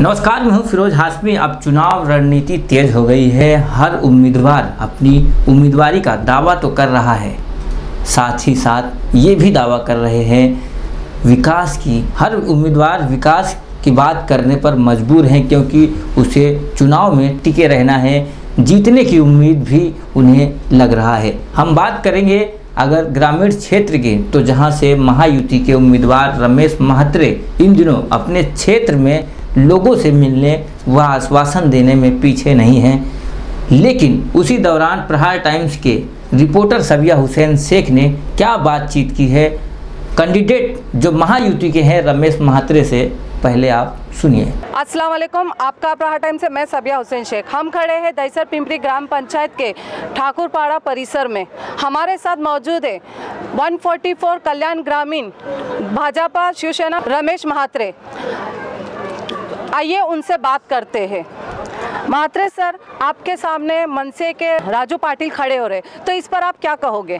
नमस्कार, मैं हूं फिरोज हाशमी। अब चुनाव रणनीति तेज हो गई है। हर उम्मीदवार अपनी उम्मीदवारी का दावा तो कर रहा है, साथ ही साथ ये भी दावा कर रहे हैं विकास की। हर उम्मीदवार विकास की बात करने पर मजबूर हैं, क्योंकि उसे चुनाव में टिके रहना है। जीतने की उम्मीद भी उन्हें लग रहा है। हम बात करेंगे अगर ग्रामीण क्षेत्र के, तो जहां से महायुति के उम्मीदवार रमेश महात्रे इन दिनों अपने क्षेत्र में लोगों से मिलने व आश्वासन देने में पीछे नहीं हैं। लेकिन उसी दौरान प्रहार टाइम्स के रिपोर्टर सबिया हुसैन शेख ने क्या बातचीत की है कैंडिडेट जो महायुति के हैं रमेश महात्रे से, पहले आप सुनिए। अस्सलाम वालेकुम, आपका प्रहार टाइम से मैं सबिया हुसैन शेख। हम खड़े हैं दहिसर पिंपरी ग्राम पंचायत के ठाकुरपाड़ा परिसर में। हमारे साथ मौजूद है 144 कल्याण ग्रामीण भाजपा शिवसेना रमेश महात्रे। आइए उनसे बात करते हैं। महात्रे सर, आपके सामने मनसे के राजू पाटिल खड़े हो रहे, तो इस पर आप क्या कहोगे?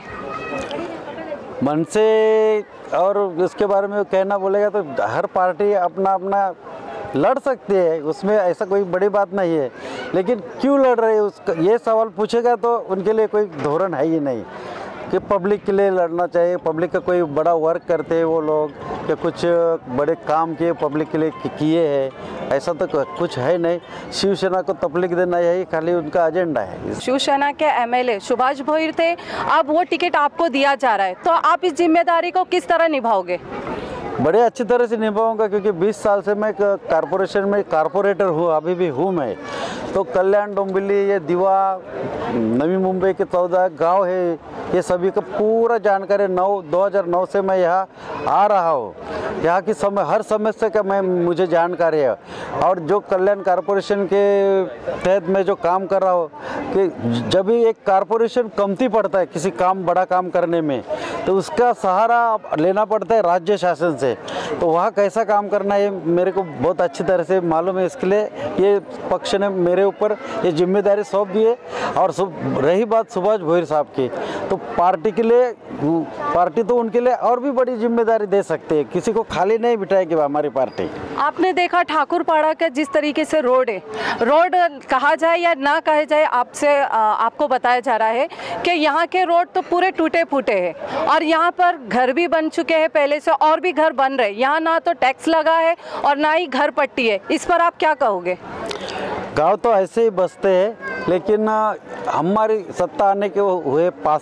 मनसे और इसके बारे में कहना बोलेगा तो हर पार्टी अपना अपना लड़ सकती है, उसमें ऐसा कोई बड़ी बात नहीं है। लेकिन क्यों लड़ रहे हैं उसका ये सवाल पूछेगा तो उनके लिए कोई धोरण है ही नहीं कि पब्लिक के लिए लड़ना चाहिए। पब्लिक का कोई बड़ा वर्क करते हैं वो लोग, या कुछ बड़े काम किए पब्लिक के लिए किए हैं, ऐसा तो कुछ है नहीं। शिवसेना को तकलीफ देना यही खाली उनका एजेंडा है। शिवसेना के एमएलए सुभाष भोईर थे, अब वो टिकट आपको दिया जा रहा है, तो आप इस जिम्मेदारी को किस तरह निभाओगे? बड़े अच्छी तरह से निभाऊंगा, क्योंकि 20 साल से मैं कारपोरेशन में कारपोरेटर हूँ, अभी भी हूँ मैं। तो कल्याण, डोंबिवली, ये दीवा, नवी मुंबई के 14 गांव है, ये सभी का पूरा जानकारी 2009 से मैं यहाँ आ रहा हूँ। यहाँ की हर समस्या का मुझे जानकारी है। और जो कल्याण कारपोरेशन के तहत मैं जो काम कर रहा हूँ कि जब भी एक कारपोरेशन कमती पड़ता है किसी काम बड़ा काम करने में, तो उसका सहारा लेना पड़ता है राज्य शासन से। तो वहाँ कैसा काम करना है मेरे को बहुत अच्छी तरह से मालूम है। इसके लिए ये पक्ष ने मेरे ऊपर ये जिम्मेदारी सौंप दी है। और रही बात सुभाष भोईर साहब की, तो पार्टी के लिए पार्टी तो उनके लिए और भी बड़ी जिम्मेदारी दे सकती है, किसी को खाली नहीं बिठाएगी हमारी पार्टी। आपने देखा ठाकुरपाड़ा का जिस तरीके से रोड है, रोड कहा जाए या ना कहा जाए, आपको बताया जा रहा है कि यहाँ के रोड तो पूरे टूटे फूटे हैं, और यहाँ पर घर भी बन चुके हैं पहले से, और भी घर बन रहे। यहाँ ना तो टैक्स लगा है और ना ही घर पट्टी है। इस पर आप क्या कहोगे? गांव तो ऐसे ही बसते हैं, लेकिन हमारी सत्ता आने के हुए 5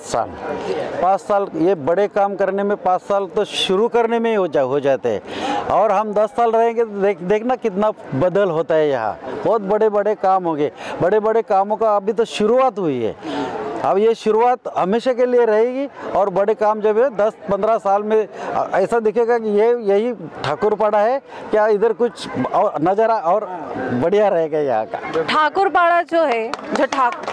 साल ये बड़े काम करने में 5 साल तो शुरू करने में ही हो जाते हैं। और हम 10 साल रहेंगे तो देखना कितना बदल होता है। यहाँ बहुत बड़े बड़े काम होंगे। बड़े बड़े कामों का अभी तो शुरुआत हुई है। अब ये शुरुआत हमेशा के लिए रहेगी, और बड़े काम जब है 10-15 साल में ऐसा दिखेगा कि यही ठाकुरपाड़ा है, क्या इधर कुछ नज़ारा और बढ़िया रहेगा यहाँ का। ठाकुरपाड़ा जो है, जो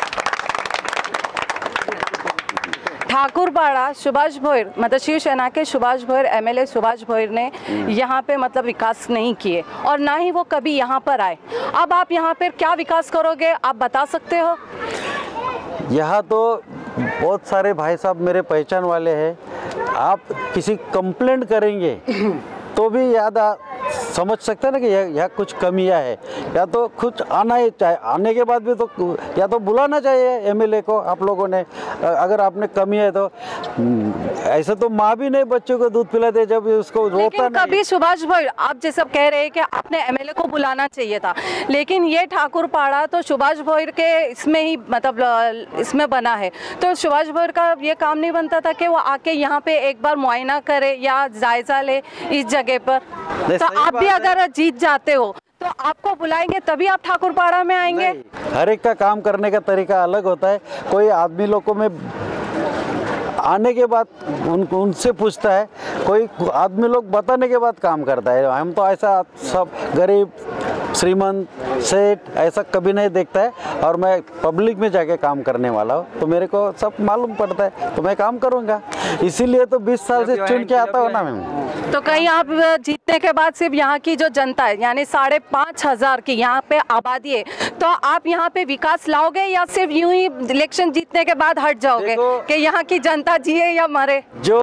ठाकुरपाड़ा सुभाष भोईर, मतलब शिवसेना के सुभाष भोईर, एमएलए सुभाष भोईर ने यहाँ पे मतलब विकास नहीं किए, और ना ही वो कभी यहाँ पर आए। अब आप यहाँ पर क्या विकास करोगे, आप बता सकते हो? यहाँ तो बहुत सारे भाई साहब मेरे पहचान वाले हैं। आप किसी कंप्लेंट करेंगे तो भी समझ सकते हैं ना कि यहाँ कुछ कमियां है, या तो कुछ आना ही चाहिए। आने के बाद भी तो या तो बुलाना चाहिए एमएलए को आप लोगों ने, अगर आपने कमी है तो। ऐसे तो माँ भी नहीं बच्चों को दूध पिलाते जब उसको रोता नहीं। कभी सुभाष भोईर, आप जैसे कह रहे हैं कि आपने एमएलए को बुलाना चाहिए था, लेकिन ये ठाकुरपाड़ा तो सुभाष भोईर के इसमें ही मतलब इसमें बना है, तो सुभाष भोईर का ये काम नहीं बनता था कि वो आके यहाँ पे एक बार मुआयना करे या जायजा ले इस जगह पर? तो आप भी अगर जीत जाते हो तो आपको बुलाएंगे, तभी आप ठाकुरपाड़ा में आएंगे? हर एक का काम करने का तरीका अलग होता है। कोई आदमी लोगों में आने के बाद उनसे पूछता है, कोई आदमी लोग बताने के बाद काम करता है। हम तो ऐसा सब गरीब, श्रीमंत, सेठ ऐसा कभी नहीं देखता है। और मैं पब्लिक में जाके काम करने वाला हूँ, तो मेरे को सब मालूम पड़ता है, तो मैं काम करूँगा। इसीलिए तो 20 साल से चुन के आता हूँ ना मैं। तो कहीं आप जीतने के बाद सिर्फ यहाँ की जो जनता है, यानी 5,500 की यहाँ पे आबादी है, तो आप यहाँ पे विकास लाओगे या सिर्फ यूं ही इलेक्शन जीतने के बाद हट जाओगे कि यहाँ की जनता जिए या मरे? जो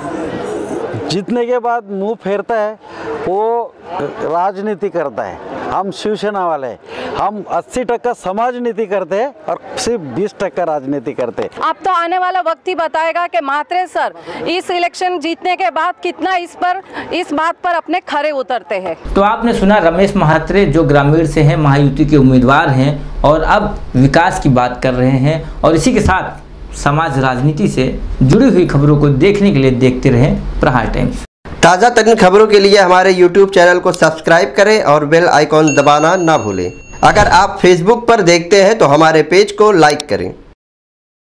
जीतने के बाद मुंह फेरता है वो राजनीति करता है। हम शिवसेना वाले, हम 80% समाज नीति करते हैं और सिर्फ 20% राजनीति करते हैं। अब तो आने वाला वक्त ही बताएगा कि म्हात्रे सर इस इलेक्शन जीतने के बाद कितना इस बात पर अपने खरे उतरते हैं। तो आपने सुना रमेश म्हात्रे जो ग्रामीण से हैं, महायुति के उम्मीदवार हैं और अब विकास की बात कर रहे हैं। और इसी के साथ समाज राजनीति से जुड़ी हुई खबरों को देखने के लिए देखते रहें प्रहार टाइम्स। ताज़ा तरीन खबरों के लिए हमारे YouTube चैनल को सब्सक्राइब करें और बेल आइकॉन दबाना ना भूलें। अगर आप Facebook पर देखते हैं तो हमारे पेज को लाइक करें।